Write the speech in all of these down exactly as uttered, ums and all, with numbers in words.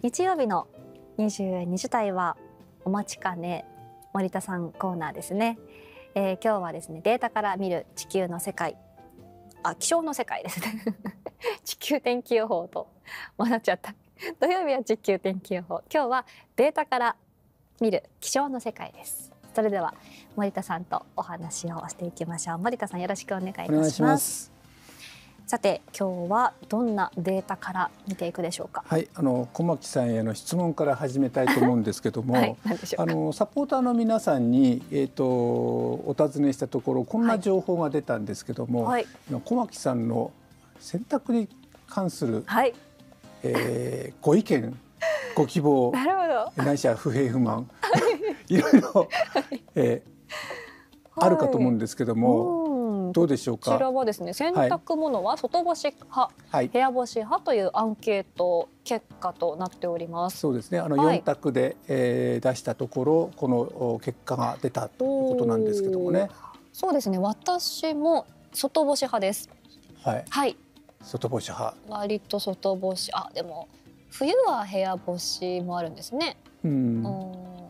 日曜日のにじゅうにじ台はお待ちかね森田さんコーナーですね。えー、今日はですね、データから見る地球の世界、あ、気象の世界ですね地球天気予報と学っちゃった土曜日は地球天気予報、今日はデータから見る気象の世界です。それでは森田さんとお話をしていきましょう。森田さん、よろしくお願いいたします。 お願いします。 さて、今日はどんなデータから見ていくでしょうか。 はい、あの小牧さんへの質問から始めたいと思うんですけども、はい、あのサポーターの皆さんに、えー、とお尋ねしたところ、こんな情報が出たんですけども、はい、小牧さんの選択に関する、はい、えー、ご意見ご希望なるほど、 ないしは不平不満いろいろ、えーはい、あるかと思うんですけども、どうでしょうか。 こちらはですね、洗濯物は外干し派、はい、部屋干し派というアンケート結果となっております。 そうですね、あのよん択で、えー、出したところ、この結果が出たということなんですけどもね。 そうですね、私も外干し派です。 はい、 はい、 外干し派。 割と外干し、あ、でも冬は部屋干しもあるんですね。うん、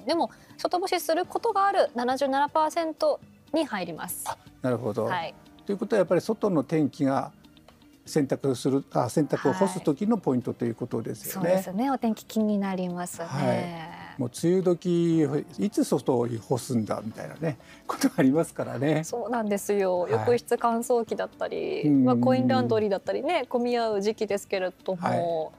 でも外干しすることがある ななじゅうななパーセント に入ります。 あ、なるほど、はい、ということはやっぱり外の天気が洗濯する、あ、洗濯を干す時のポイントということですよね。 はい、そうですね、お天気気になりますね。はい、 もう梅雨時いつ外に干すんだみたいなねことがありますからね。 そうなんですよ、はい、浴室乾燥機だったり、まあ、コインランドリーだったりね、混み合う時期ですけれども、はい、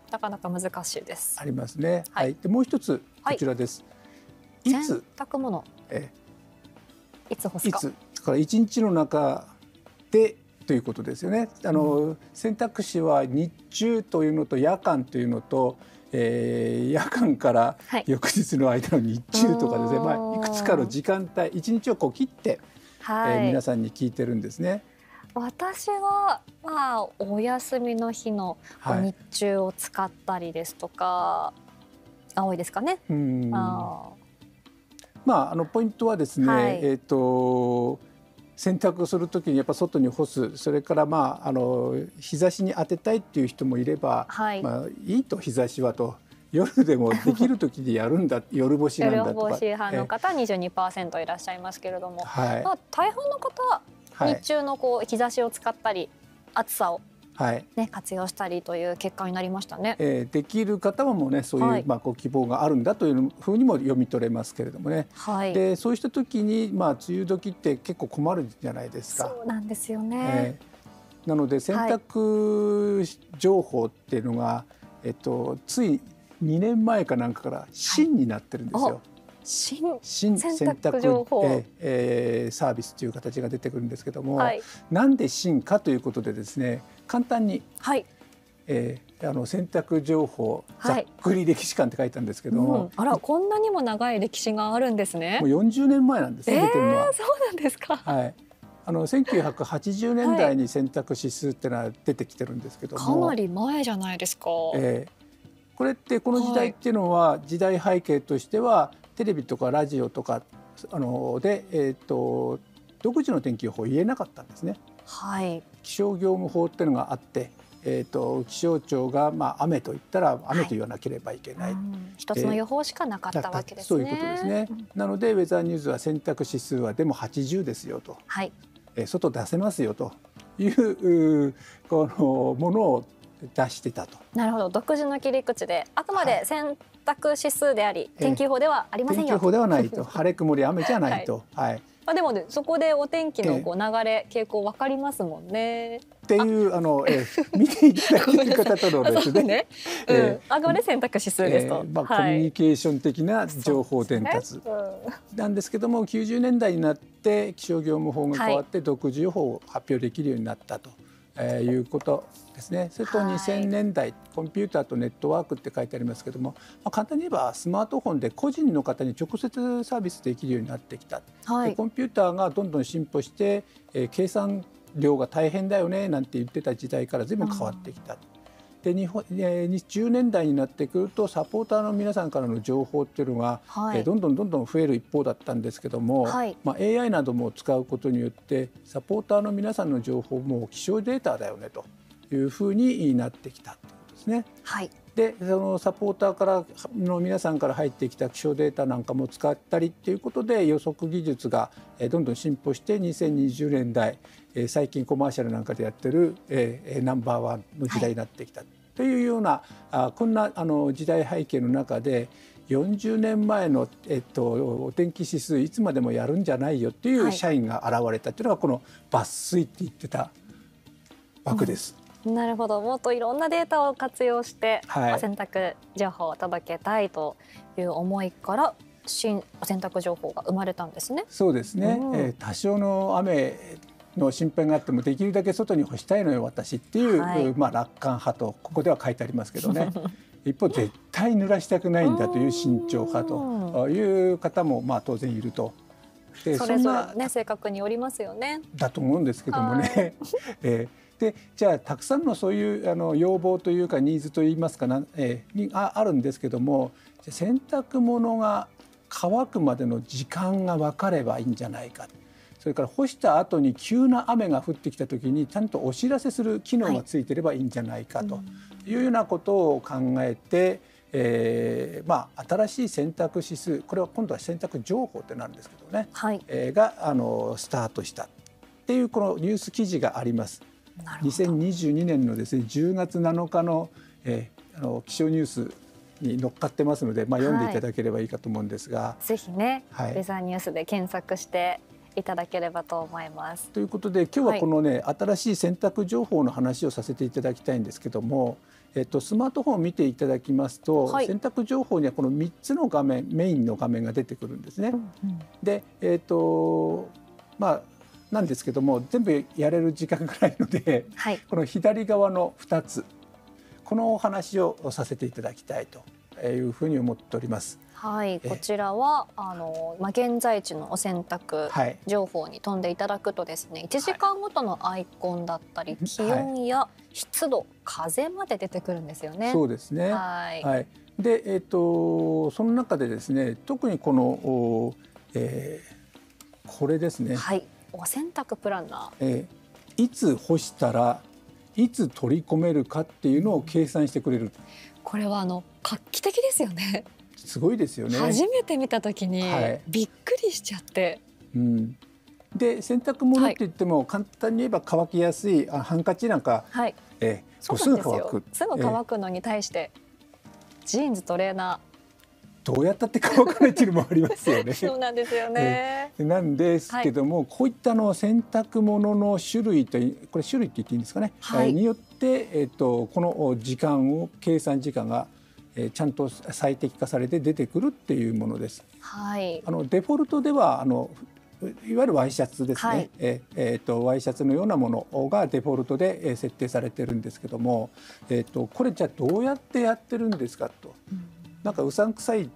なかなか難しいです。 ありますね。はい、はい、でもう一つこちらです。 はい、いつ洗濯物、 えいつ干すか。 いつだから一日の中でということですよね。あの、うん、選択肢は日中というのと夜間というのと、えー、夜間から翌日の間の日中とかですね、はい、まあ、いくつかの時間帯、一日をこう切って、はい、えー、皆さんに聞いてるんですね。 私は、まあ、お休みの日の日中を使ったりですとか、はい、多いですかね。うん、あ、 まあ、あのポイントはですね、はい、えーと洗濯をするときにやっぱ外に干す、それからまああの日差しに当てたいっていう人もいれば、はい、まあ、いいと日差しはと、夜でもできるときにやるんだ夜干しなんだとか、 夜干し派の方 にじゅうにパーセント いらっしゃいますけれども、はい、まあ、大半の方は日中のこう日差しを使ったり暑さをはい、ね、活用したりという結果になりましたね。 えー、できる方はもうね、そういう、はい、まあ、ご希望があるんだというふうにも読み取れますけれどもね。はい、でそうした時に、まあ、梅雨時って結構困るじゃないですか。 そうなんですよね。 えー、なので洗濯情報っていうのが、えっと、ついにねんまえかなんかから新になってるんですよ。はい、 新, 新洗濯情報、えーえー、サービスという形が出てくるんですけども、はい、なんで新かということでですね、簡単に、はい、えー、あの洗濯情報ざっくり歴史観って書いたんですけども、はい、うん、 あら、こんなにも長い歴史があるんですね。 もうよんじゅうねんまえなんですね、えー、出てるのは。 そうなんですか。 はい、あのせんきゅうひゃくはちじゅうねんだいに洗濯指数ってのは出てきてるんですけども、 かなり前じゃないですか。 えー、これってこの時代っていうのは、時代背景としてはテレビとかラジオとかあので、えー、と独自の天気予報を言えなかったんですね。はい、気象業務法っていうのがあって、えー、と気象庁が、まあ、雨と言ったら雨と言わなければいけない、はい、うん、 一つの予報しかなかったわけですね。 そういうことですね。うん、なのでウェザーニューズは洗濯指数はでもはちじゅうですよと、はい、えー、外出せますよというこのものを出してたと。 なるほど、独自の切り口であくまで洗濯指数であり、はい、天気予報ではありませんよ。 天気予報ではないと晴れ曇り雨じゃないと、はい、はい、 まあ、でもね、そこでお天気のこう流れ、傾向分かりますもんね。 っていうあの、えー、見ていただける方とのですね、 ね、うん、えー、あくまで選択指数ですと、 えーまあ、はい、コミュニケーション的な情報伝達なんですけども、きゅうじゅうねんだいになって気象業務法が変わって独自予報を発表できるようになったと、えー、いうことですね。それとにせんねんだい、コンピューターとネットワークって書いてありますけども、まあ、簡単に言えばスマートフォンで個人の方に直接サービスできるようになってきた、はい、でコンピューターがどんどん進歩して、えー、計算量が大変だよねなんて言ってた時代から随分変わってきた、うん、で日本、えー、じゅうねんだいになってくるとサポーターの皆さんからの情報っていうのが、はい、えー、どんどんどんどん増える一方だったんですけども、はい、まあ、エーアイ なども使うことによってサポーターの皆さんの情報も気象データだよねというふうになってきたということですね。 はい、 でそのサポーターからの皆さんから入ってきた気象データなんかも使ったりっていうことで予測技術がどんどん進歩してにせんにじゅうねんだい最近コマーシャルなんかでやってるナンバーワンの時代になってきたというような、はい、こんなあの時代背景の中でよんじゅうねんまえの、えっと、お天気指数いつまでもやるんじゃないよっていう社員が現れたっていうのがこの抜粋って言ってた枠です。 うん、なるほど。もっといろんなデータを活用して、 はい、 お洗濯情報を届けたいという思いから新お洗濯情報が生まれたんですね。 そうですね、うん、えー、多少の雨の心配があってもできるだけ外に干したいのよ私っていう、はい、まあ、楽観派とここでは書いてありますけどね一方絶対濡らしたくないんだという慎重派という方もまあ当然いると。 でそれぞれね性格によりますよね。 だと思うんですけどもね。えー、でじゃあたくさんのそういうあの要望というかニーズといいますかな、えー、に あ, あるんですけども、洗濯物が乾くまでの時間が分かればいいんじゃないか。それから干した後に急な雨が降ってきた時にちゃんとお知らせする機能がついてればいいんじゃないかというようなことを考えて、えーまあ、新しい洗濯指数、これは今度は洗濯情報ってなるんですけどね、はい、えー、があのスタートしたっていうこのニュース記事があります。にせんにじゅうにねんのですねじゅうがつなのかの、えー、あの気象ニュースに乗っかってますので、まあ、読んでいただければいいかと思うんですが、 はい、ぜひね、はい、ウェザーニュースで検索していただければと思います。 ということで今日はこのね、はい、新しい洗濯情報の話をさせていただきたいんですけども、えっと、スマートフォンを見ていただきますと、はい、洗濯情報にはこのみっつの画面、メインの画面が出てくるんですね。うんうん、で、えっとまあなんですけども全部やれる時間がないので、はい、この左側のふたつ、このお話をさせていただきたいというふうに思っております。 はい、こちらはあの、まあ、現在地のお洗濯情報に飛んでいただくとですね、はい、いちじかんごとのアイコンだったり、はい、気温や湿度、風まで出てくるんですよね。 そうですね。はい、はい、で、えーと、その中でですね、特にこの、えー、これですね。 はい、お洗濯プランナー。 えー、いつ干したらいつ取り込めるかっていうのを計算してくれる。 これはあの画期的ですよね。 すごいですよね。 初めて見た時にびっくりしちゃって、 はい、うん、で洗濯物って言っても、はい、簡単に言えば乾きやすいあハンカチなんか、はい、えー、すぐ乾くすぐ乾くのに対して、えー、ジーンズトレーナーどうやったって乾かないっていうのもありますよね。 そうなんですよね。 えー、なんですけども、はい、こういったの洗濯物の種類とこれ種類って言っていいんですかね、はい、によって、えー、とこの時間を計算時間がちゃんと最適化されて出てくるっていうものです。はい、あのデフォルトではあのいわゆるワイシャツですね、はい、ええー、とワイシャツのようなものがデフォルトで設定されてるんですけども、えー、とこれじゃあどうやってやってるんですかと、うん、なんかうさんくさい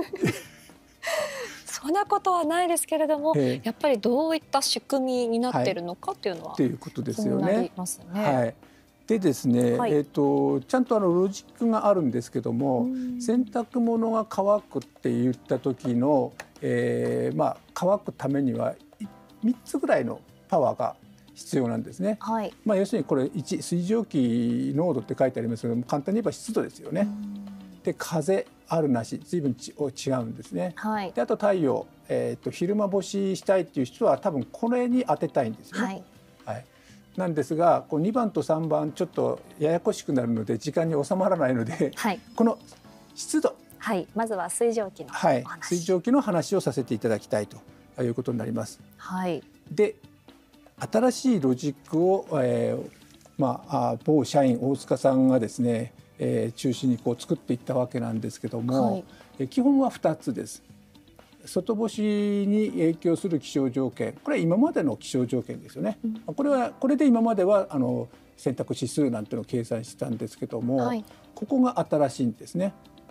そんなことはないですけれども、えー、やっぱりどういった仕組みになってるのかっていうのは、 はい、っていうことですよね。気になりますね。 はい、でですね、はい、えーとちゃんとあのロジックがあるんですけども、洗濯物が乾くって言った時の、えーまあ、乾くためにはみっつぐらいのパワーが必要なんですね。はい、まあ、要するにこれいち水蒸気濃度って書いてありますけども、簡単に言えば湿度ですよね。で風あるなし随分ち違うんですね。はい、であと太陽、えーと昼間干ししたいっていう人は多分これに当てたいんですよね。はいはい、なんですがこうにばんとさんばんちょっとややこしくなるので時間に収まらないので、はい、この湿度、 はい、まずは水蒸気のお話、 はい、水蒸気の話をさせていただきたいということになります。はい、で新しいロジックを、えーまあ、某社員大塚さんがですね、えー、中心にこう作っていったわけなんですけども、はい、え基本はふたつです。外干しに影響する気象条件、これは今までの気象条件ですよね。うん、これはこれで今まではあの洗濯指数なんてのを計算してたんですけども、はい、ここが新しいんですね。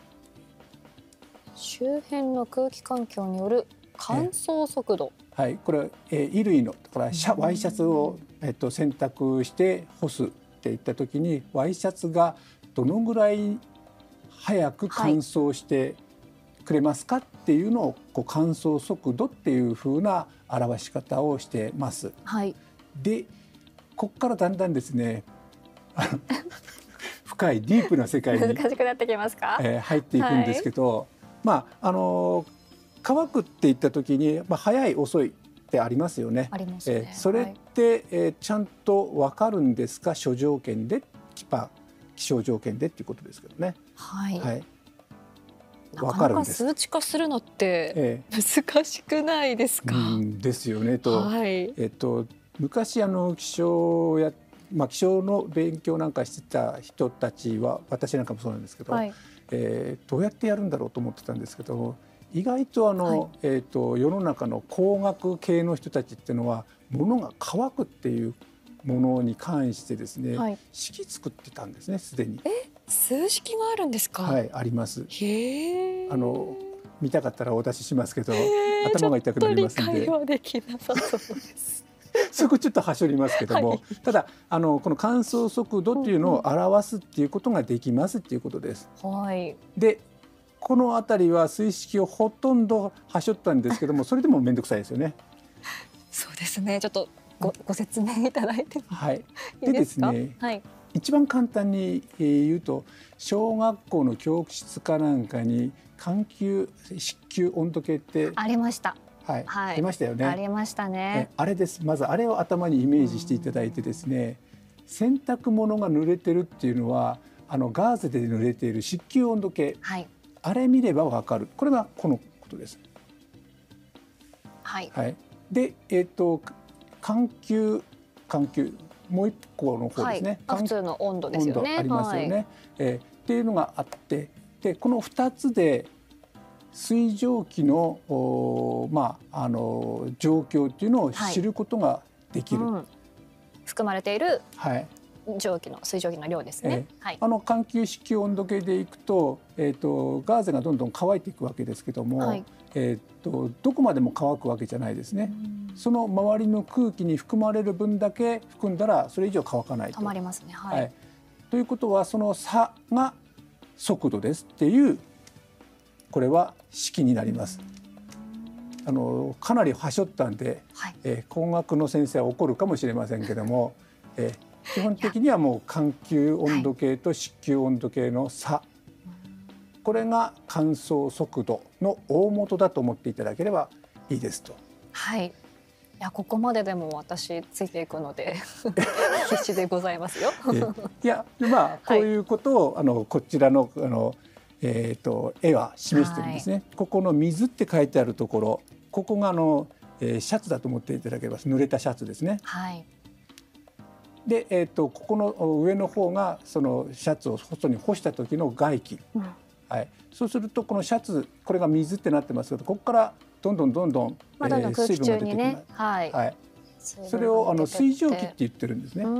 周辺の空気環境による乾燥速度、 えはい、これは、えー、衣類のこれはシャワイシャツを、えっと、洗濯して干すっていった時にワイシャツがどのぐらい早く乾燥してくれますかっていうのをこう乾燥速度っていう風な表し方をしてます。はい、でここからだんだんですね深いディープな世界に難しくなってきますか、 えー、入っていくんですけど、はい、まああのー、乾くって言った時に、まあ、早い遅いってありますよね。 ありますね。 えー、それって、はい、えー、ちゃんと分かるんですか、諸条件で、まあ、気象条件でっていうことですけどね。 はい、 はい、 なかなか数値化するのって難しくないですか。 えー、うんですよねと、 はい、 えっと、昔あの気象や、まあ、気象の勉強なんかしてた人たちは、私なんかもそうなんですけど、はい、えー、どうやってやるんだろうと思ってたんですけど、意外とあの、はい、えー、と世の中の工学系の人たちっていうのは、物が乾くっていうものに関してですね、はい、式作ってたんですね、すでに。 え、数式があるんですか。 はい、あります。 へー、 あの見たかったらお出ししますけど、頭が痛くなりますんで。 ちょっと理解はできなさそうです。 そこちょっとはしょりますけども、はい、ただあのこの乾燥速度っていうのを表すっていうことができますっていうことです。 はい、 でこのあたりは数式をほとんどはしょったんですけども、それでも面倒くさいですよね。 そうですね。ちょっと ご, ご説明いただいてもはい。 いいですか。 でですね、 はい、 一番簡単に言うと、小学校の教室かなんかに環球湿球温度計ってありました。 はい、 はい、 出ましたよね。 ありましたね。 あれです。まずあれを頭にイメージしていただいてですね、洗濯物が濡れてるっていうのは、あのガーゼで濡れている湿球温度計、はい、あれ見ればわかる。これがこのことです。 はい。 はい、で、えっと環球環球もう一個の方ですね。 はい、普通の温度ですよね。 温度ありますよね。 はい、 えー、っていうのがあって、でこのふたつで水蒸気の、まあ、あの状況っていうのを知ることができる、はい、うん、 含まれている、 はい、 蒸気の水蒸気の量ですね。 えーはい、あの環球湿球温度計でいくと、えーと、ガーゼがどんどん乾いていくわけですけども、はい、えーと、どこまでも乾くわけじゃないですね。その周りの空気に含まれる分だけ含んだら、それ以上乾かないと。 溜まりますね。はい。はい、 ということは、その差が速度ですっていう、これは式になります。あのかなりはしょったんで、はい、えー、工学の先生は怒るかもしれませんけども、えー、基本的にはもう環球温度計と湿球温度計の差、はい、これが乾燥速度の大元だと思っていただければいいですと。 はい、いや、ここまででも私ついていくので必死でございますよ。 いや、まあこういうことを、はい、あのこちらのあのえー、と絵は示してるんですね。はい、ここの水って書いてあるところ、ここがあの、えー、シャツだと思っていただければ、濡れたシャツですね。はい、で、えー、とここの上の方がそのシャツを外に干した時の外気、うん、はい、そうするとこのシャツ、これが水ってなってますけど、ここからどんどんどんどん、 まあ、どんどん空気中にね、はい、 はい、それをあの水蒸気って言ってるんですね。うん、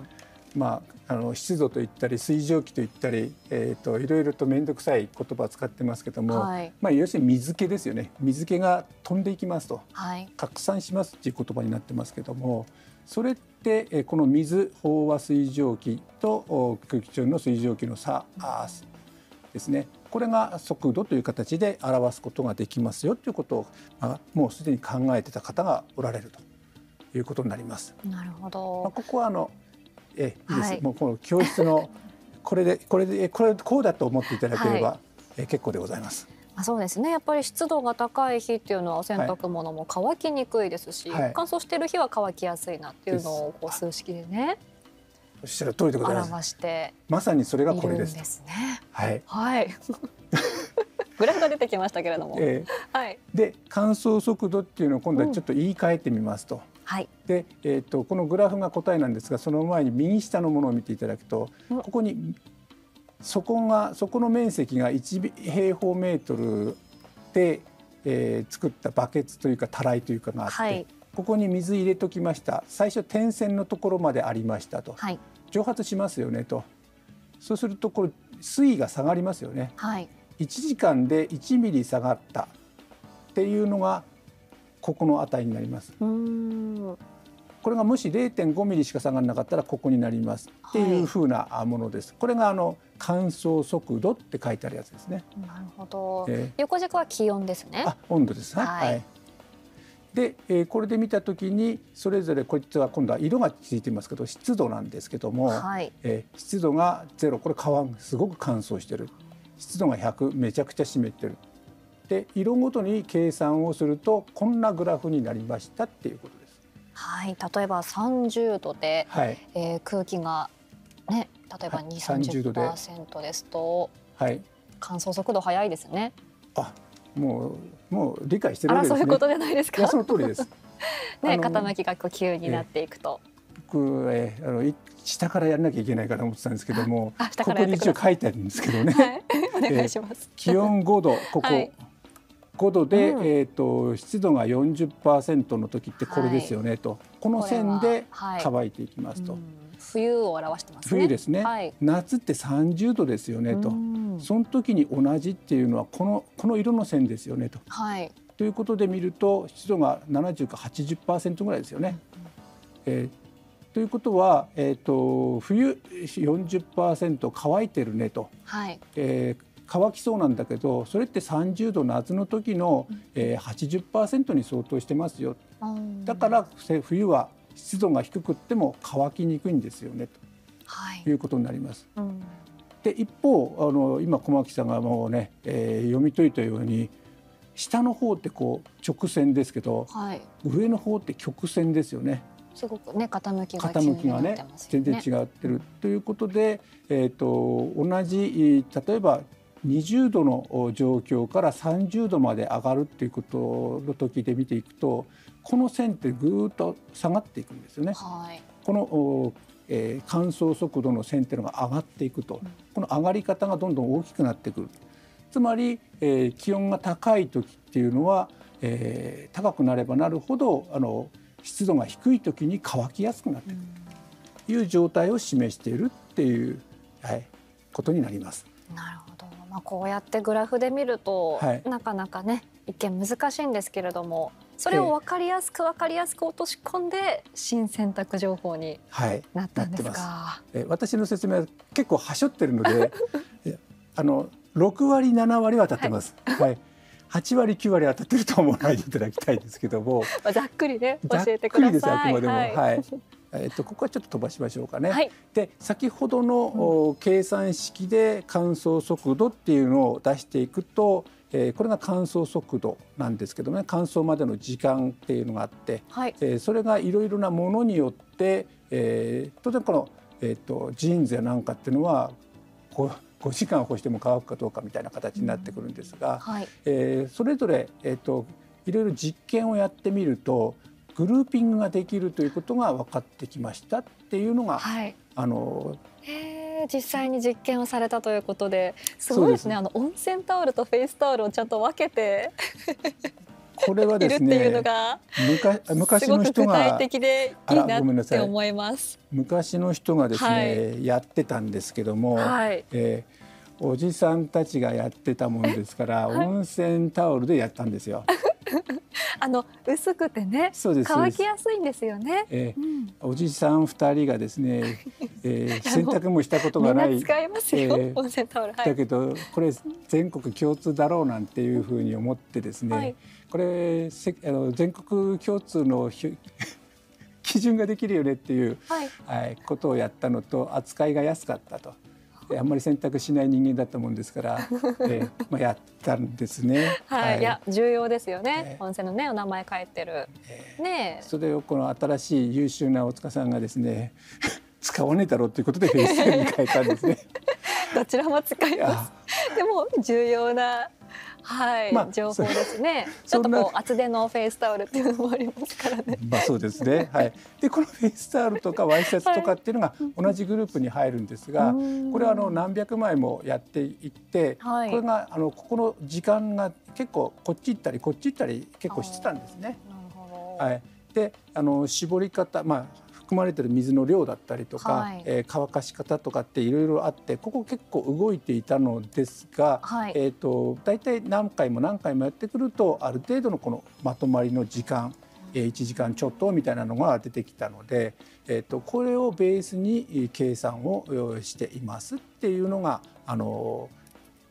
まあ、あの湿度と言ったり水蒸気と言ったり、えー、といろいろと面倒くさい言葉を使ってますけども、はい、まあ、要するに水気ですよね。水気が飛んでいきますと、はい、拡散しますっていう言葉になってますけども、それってえこの水、飽和水蒸気と空気中の水蒸気の差ですね。これが速度という形で表すことができますよということを、まあ、もうすでに考えてた方がおられるということになります。 なるほど。 まあ、ここはあのえいいです、はい、もうこの教室のこれでこれでこれこうだと思っていただければ、はい、え結構でございます。 あ、そうですね。やっぱり湿度が高い日っていうのは洗濯物も乾きにくいですし、はい、乾燥している日は乾きやすいなっていうのをこう数式でね、 おっしゃる通りでございます。 表してまさにそれがこれです。 ですね。 はい。 はい。グラフが出てきましたけれども、えーはい、で乾燥速度っていうのを今度はちょっと言い換えてみますと、うん、はい、で、えー、とこのグラフが答えなんですが、その前に右下のものを見ていただくと、うん、ここにそこがそこの面積がいち平方メートルで、えー、作ったバケツというかたらいというかがあって、はい、ここに水入れときました。最初点線のところまでありましたと、はい、蒸発しますよねと。そうするとこれ水位が下がりますよね。はい、いちじかんでいちミリ下がったっていうのがここの値になります。うーん、これがもし れいてんごミリしか下がらなかったらここになりますっていう風なものです。はい、これがあの乾燥速度って書いてあるやつですね。 なるほど。えー、横軸は気温ですね。 あ、温度ですね。はい。はい、 で、えー、これで見たときにそれぞれこいつは今度は色がついていますけど湿度なんですけども、はい、えー、湿度がゼロ、これ川すごく乾燥してる、湿度がひゃく、めちゃくちゃ湿ってる。で色ごとに計算をするとこんなグラフになりましたっていうことです。 はい、例えばさんじゅうどで、はい、えー、空気がね、例えばにじゅう、さんじゅっパーセント ですと、はい、乾燥速度速いですね。 あ、もうもう理解してるわけですね。 あら、そういうことじゃないですか。 いや、その通りです。 ね、傾きがこう急になっていくと。 僕、えー、あの下からやらなきゃいけないかと思ってたんですけども、ここに一応書いてあるんですけどね。 はい、お願いします。 えー、気温ごど、ここ、はい、ごどで、うん、えー、と湿度が よんじゅっパーセント の時ってこれですよねと、はい、この線で乾いていきますと。はい、うん、 冬を表してますね。 冬ですね。はい、夏ってさんじゅうどですよねと。その時に同じっていうのはこのこの色の線ですよねと。はい、ということで見ると湿度がななじゅうか はちじゅっパーセント ぐらいですよね。うん、えー、ということは、えー、と冬 よんじゅっパーセント 乾いてるねと。はい、えー乾きそうなんだけど、それってさんじゅうど夏の時の、えー、はちじゅっパーセント に相当してますよ。だから冬は湿度が低くっても乾きにくいんですよねと、はい、いうことになります。うん、で一方あの今小牧さんがもうね、えー、読み解いたように下の方ってこう直線ですけど、はい、上の方って曲線ですよね。 すごくね傾きが傾きがね全然違ってるということで、えー、と同じ例えばにじゅうどの状況からさんじゅうどまで上がるっていうことの時で見ていくと、この線ってぐーっと下がっていくんですよね。はい、この、えー、乾燥速度の線っていうのが上がっていくと、うん、この上がり方がどんどん大きくなってくる。つまり、えー、気温が高い時っていうのは、えー、高くなればなるほどあの湿度が低い時に乾きやすくなってくるという状態を示しているっていう、はい、ことになります。 なるほど。まあ、こうやってグラフで見ると、はい、なかなかね一見難しいんですけれども、それを分かりやすく分かりやすく落とし込んで新選択情報になったんですか。はい、 え私の説明は結構はしょってるのであのろくわりななわりは当たってます。はい、はい、はちわりきゅうわり当たってると思わないでいただきたいですけどもざっくりね教えてください。ざっくりです、 あくまでも。はい、はい、えっと、ここはちょっと飛ばしましょうかね。はい、で先ほどの、うん、計算式で乾燥速度っていうのを出していくと、えー、これが乾燥速度なんですけどね、乾燥までの時間っていうのがあって、はい、えー、それがいろいろなものによって、えー、当然この、えー、とジーンズやなんかっていうのはこうごじかん干しても乾くかどうかみたいな形になってくるんですが、うん、はい、えー、それぞれ、えー、といろいろ実験をやってみるとグルーピングができるということが分かってきましたっていうのが、はい、あのへ実際に実験をされたということですごいですね。あの温泉タオルとフェイスタオルをちゃんと分けてこれはですね、 いるっていうのが昔の人がすごく具体的でいいなって思います。 昔の人がですね、はい、やってたんですけども、はい、えー、おじさんたちがやってたものですから、はい、温泉タオルでやったんですよ。 あの薄くてね乾きやすいんですよね。 えーうん、おじさんふたりがですね、えー、洗濯もしたことがない、 使いますよ、えー、温泉タオル、はい、 だけどこれ全国共通だろうなんていうふうに思ってですね、はい、これせあの全国共通の基準ができるよねっていう、はいはい、ことをやったのと、扱いが安かったと。あんまり洗濯しない人間だったもんですから、えーまあ、やったんですね。 はい、はい、いや重要ですよね、えー、温泉のねお名前書いてる、 えー、ね。それをこの新しい優秀な大塚さんがですね使わねえだろうということでフェイスタオルに変えたんですね。 どちらも使います。でも重要な、はい、まあ、情報ですね。ちょっとこう厚手のフェイスタオルっていうのもありますからね。 まあそうですね。はい。でこのフェイスタオルとかワイシャツとかっていうのが同じグループに入るんですが、はい、これはあの何百枚もやっていって、はい、これがあのここの時間が結構こっち行ったりこっち行ったり結構してたんですね。なるほど。はい。であの絞り方、まあ含まれている水の量だったりとか、はい、えー、乾かし方とかっていろいろあって、ここ結構動いていたのですが、はい、えーと、だいたい何回も何回もやってくるとある程度のこのまとまりの時間、えー、いちじかんちょっとみたいなのが出てきたので、えーと、これをベースに計算をしていますっていうのがあの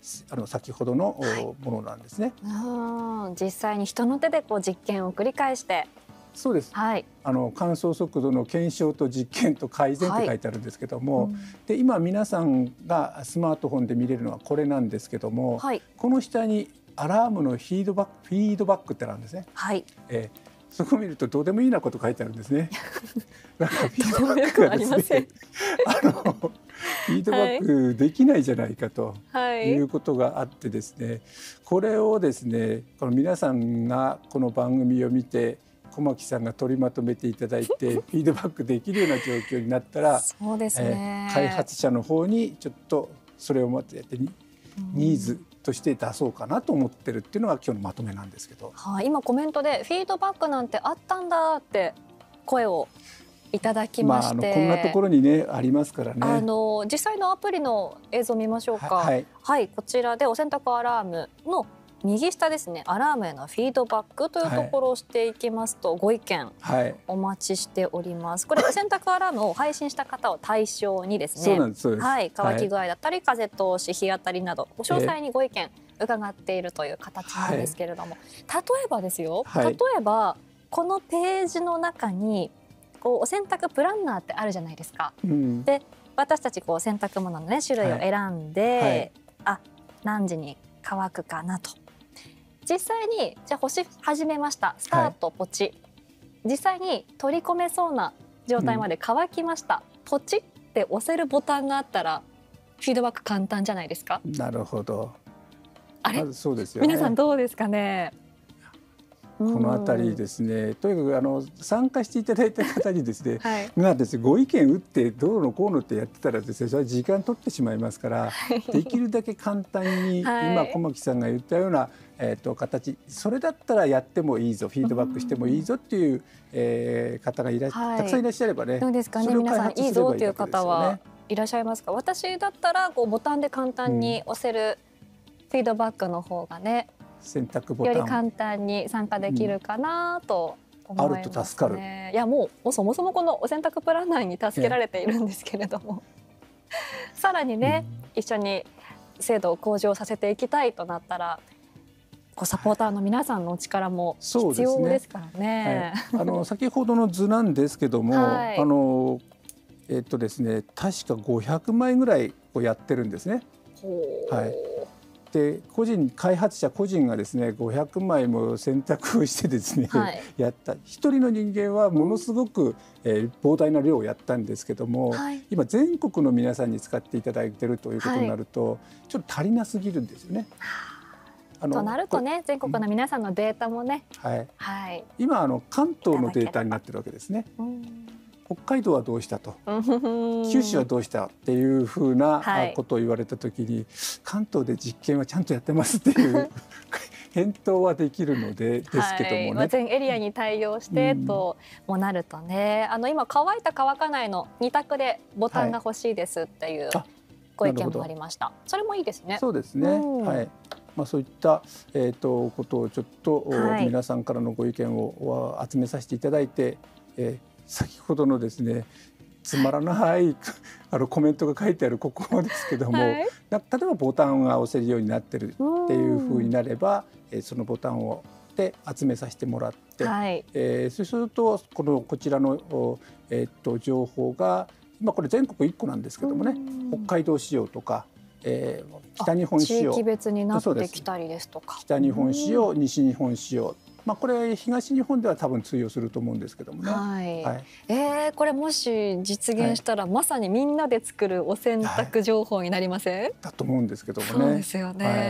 あの先ほどのものなんですね。 はい、実際に人の手でこう実験を繰り返して。 そうです、 はい、 あの乾燥速度の検証と実験と改善って書いてあるんですけども、はい、うん、で今皆さんがスマートフォンで見れるのはこれなんですけども、はい、この下にアラームのフィードバックフィードバックってなんですね。はい、えー、そこを見るとどうでもいいなこと書いてあるんですね。なんかフィードバックがですね、あのフィードバックできないじゃないかということがあってですね、これをですね、この皆さんがこの番組を見て小牧さんが取りまとめていただいてフィードバックできるような状況になったら、そうですね、えー、開発者の方にちょっとそれを待ってやってニーズとして出そうかなと思ってるっていうのが今日のまとめなんですけど、 はあ、今コメントでフィードバックなんてあったんだって声をいただきまして、まあ、あのこんなところにねありますからね。 あの実際のアプリの映像見ましょうか。はい、はい、こちらでお洗濯アラームの右下ですね、アラームへのフィードバックというところを押していきますと、はい、ご意見お待ちしております。これお洗濯アラームを配信した方を対象にですね、 そうなんです、そうです、 はい、乾き具合だったり、はい、風通し、日当たりなど詳細にご意見伺っているという形なんですけれども、はい、例えばですよ、はい、例えばこのページの中にこうお洗濯プランナーってあるじゃないですか。うん、で私たちこう洗濯物の、ね、種類を選んで、はいはい、あ何時に乾くかなと。実際にじゃあ干し始めました、スタートポチ、はい、実際に取り込めそうな状態まで乾きました、うん、ポチって押せるボタンがあったらフィードバック簡単じゃないですか。 なるほど。 あれ、 まずそうですよね。 皆さんどうですかね。 このあたりですね、とにかくあの参加していただいた方にですね、はい、がですねご意見打ってどうのこうのってやってたらですね、それは時間取ってしまいますから、はい、できるだけ簡単に、はい、今小牧さんが言ったような、えー、と形、それだったらやってもいいぞ、フィードバックしてもいいぞっていう、えー、方がいら、はい、たくさんいらっしゃればね、 どうですかね、皆さんいいぞという方はいらっしゃいますか。私だったらこうボタンで簡単に押せるフィードバックの方がね、 選択ボタンより簡単に参加できるかなと思いますね。 あると助かる。 いやもうそもそもこのお洗濯プランナーに助けられているんですけれども、さらにね、うん、一緒に精度を向上させていきたいとなったら、こうサポーターの皆さんのお力も必要ですからね。 はい、あの先ほどの図なんですけども、はい、あのえっとですね、確かごひゃくまいぐらいをやってるんですね。はい。で個人開発者個人がですねごひゃくまいも選択をしてですね、はい、やった一人の人間はものすごく、うん、えー、膨大な量をやったんですけども、はい、今全国の皆さんに使っていただいているということになると、はい、ちょっと足りなすぎるんですよね。 あのとなるとね、全国の皆さんのデータもね、 うん、はいはい、今あの関東のデータになってるわけですね。北海道はどうしたと、九州はどうしたっていうふうなことを言われたときに、はい、関東で実験はちゃんとやってますっていう返答はできるのでですけどもね、はい、まあ、 全エリアに対応してともなるとね、うん、あの今乾いた乾かないのに択でボタンが欲しいですっていうご意見もありました。はい、それもいいですね。 そうですね、うん、はい、まあ、そういった、えー、とことをちょっと、はい、皆さんからのご意見を集めさせていただいて、えー先ほどのですねつまらないあのコメントが書いてあるここですけども、はい、例えばボタンが押せるようになってるっていうふうになれば、えー、そのボタンをで集めさせてもらって、はい、えー、そうするとこのこちらの、えー、っと情報が今これ全国いっこなんですけどもね、北海道仕様とか、えー、北日本仕様、 地域別になってきたりですとか、 北日本仕様、西日本仕様、まあ、これ東日本では多分通用すると思うんですけどもね。はいはい、えー、これもし実現したら、はい、まさにみんなで作るお洗濯情報になりません？はい、 だと思うんですけどもね。 そうですよね。はい、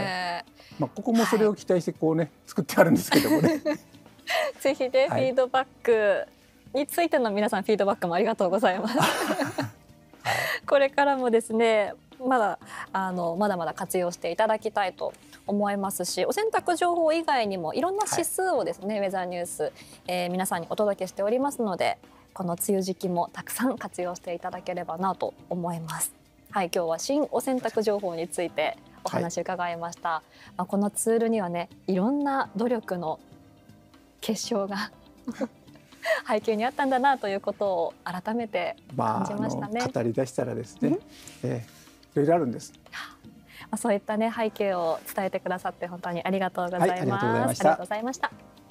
まあ、ここもそれを期待してこうね、はい、作ってあるんですけどもね。 ぜひね、はい、フィードバックについての皆さんフィードバックもありがとうございます。これからもですね、まだあのまだまだ活用していただきたいと思いますし、お洗濯情報以外にもいろんな指数をですね、はい、ウェザーニュース、えー、皆さんにお届けしておりますので、この梅雨時期もたくさん活用していただければなと思います。はい、今日は新お洗濯情報についてお話伺いました。はい、まあ、このツールにはね、いろんな努力の結晶が背景にあったんだなということを改めて感じましたね。 まあ、語り出したらですね、えー、いろいろあるんです。 そういったね背景を伝えてくださって本当にありがとうございます。 はい、ありがとうございました。 ありがとうございました。